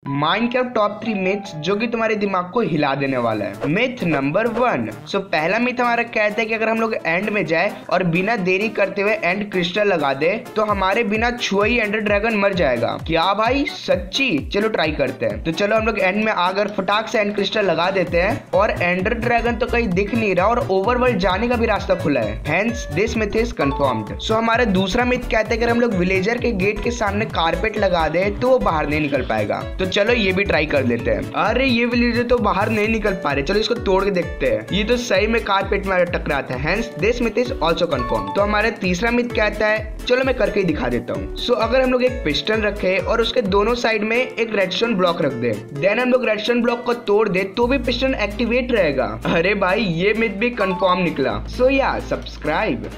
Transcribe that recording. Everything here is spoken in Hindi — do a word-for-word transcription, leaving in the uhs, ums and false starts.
माइनक्राफ्ट टॉप थ्री मिथ्स जो कि तुम्हारे दिमाग को हिला देने वाला है। Myth number one. सो पहला मिथ हमारा कहता है कि अगर हम लोग एंड में जाए और बिना देरी करते हुए एंड क्रिस्टल लगा दे तो हमारे बिना छुए ही एंडर ड्रैगन मर जाएगा। क्या भाई सच्ची? चलो ट्राई करते हैं। तो चलो हम लोग एंड में आकर फटाक से एंड क्रिस्टल लगा देते हैं और एंडर ड्रैगन तो कहीं दिख नहीं रहा और ओवरवर्ल्ड जाने का भी रास्ता खुला है। Hence this myth is confirmed. So हमारा दूसरा मिथ कहता है कि अगर हम लोग विलेजर के गेट के सामने कारपेट लगा दे तो वो बाहर नहीं निकल पाएगा। तो चलो ये भी ट्राई कर लेते हैं। अरे ये विलेजर तो बाहर नहीं निकल पा रहे, चलो इसको तोड़ के देखते हैं। ये तो सही में कारपेट में टकराता है। Hence this myth is also confirm. तो हमारा तीसरा मिथ कहता है, चलो मैं करके ही दिखा देता हूँ। सो so, अगर हम लोग एक पिस्टन रखे और उसके दोनों साइड में एक रेडस्टोन ब्लॉक रख दे, देन हम लोग रेडस्टोन ब्लॉक को तोड़ दे तो भी पिस्टन एक्टिवेट रहेगा। अरे भाई ये मिथ भी कंफर्म निकला। सो या सब्सक्राइब।